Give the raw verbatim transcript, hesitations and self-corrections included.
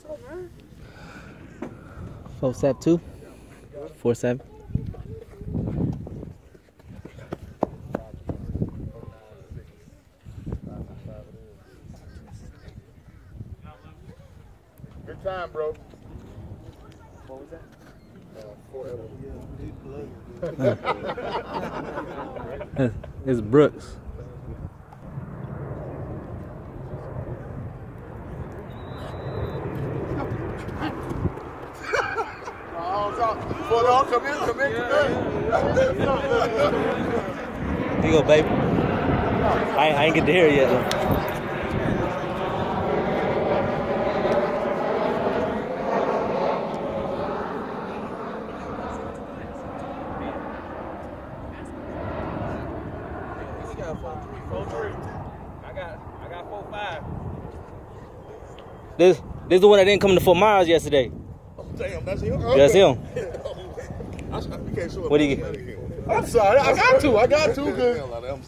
Four seven two. Four seven. Good time, bro. What was that? Uh, it's Brooks. Hold on, come in, come in, come in. Here you go, baby. I, I ain't get to hear it yet, though. I got, I got four five. This, this is the one that didn't come to Fort Myers yesterday. Oh, damn, that's him? That's him. I, you can't show it. What do you get? I'm sorry, I got to, I got to, cause